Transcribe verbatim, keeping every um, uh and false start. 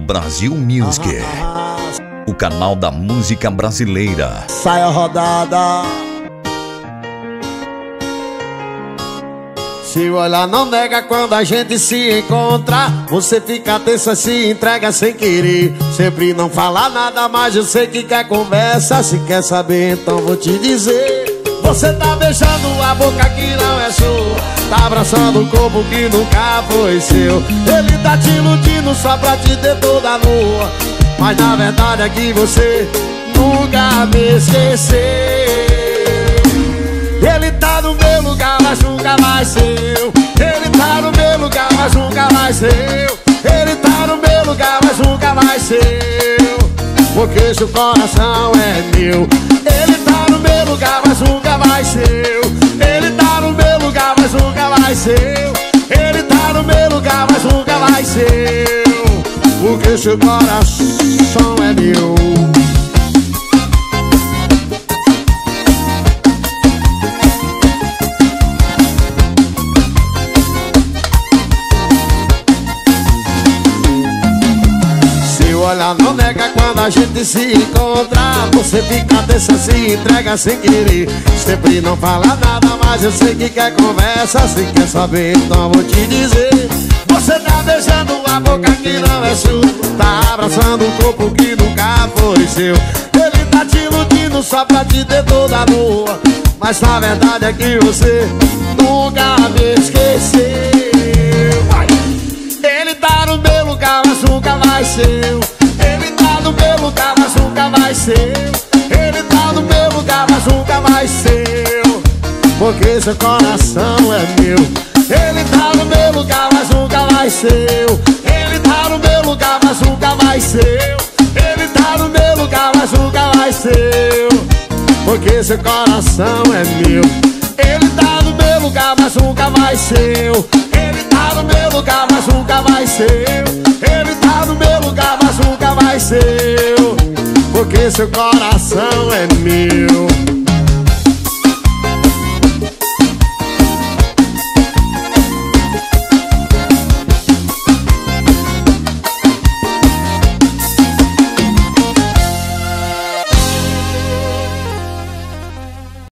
Brasil Music, o canal da música brasileira. Sai a rodada. Se olhar não nega quando a gente se encontra. Você fica tensa, se entrega sem querer. Sempre não fala nada, mas eu sei que quer conversa. Se quer saber, então vou te dizer. Você tá beijando a boca que não é sua, tá abraçando o corpo que nunca foi seu. Ele tá te iludindo só pra te ter toda nua, mas na verdade é que você nunca me esqueceu. Ele tá no meu lugar, mas nunca vai seu. Ele tá no meu lugar, mas nunca vai seu. Ele tá no meu lugar, mas nunca vai seu, porque seu coração é meu. Ele tá no meu lugar, mas nunca vai seu. Ele tá no meu lugar, mas nunca vai seu. Ele tá no meu lugar, mas nunca vai seu, porque seu coração é meu. Olha, não nega quando a gente se encontra. Você fica tensa, se entrega sem querer. Sempre não fala nada, mas eu sei que quer conversa. Se quer saber, então vou te dizer. Você tá beijando a boca que não é sua, tá abraçando um corpo que nunca foi seu. Ele tá te iludindo só pra te ter toda nua, mas na verdade é que você nunca me esqueceu. Ele tá no meu lugar, mas nunca vai seu. Ele tá no meu lugar, mas nunca vai seu. Ele tá no meu lugar, mas nunca vai seu, porque seu coração é meu. Ele tá no meu lugar, mas nunca vai seu. Ele tá no meu lugar, mas nunca vai seu. Ele tá no meu lugar, mas nunca vai seu, porque seu coração é meu. Ele tá no meu lugar, mas nunca vai seu. Ele tá no meu lugar, mas nunca vai seu. Ele tá no meu lugar, mas nunca vai seu, porque seu coração é meu.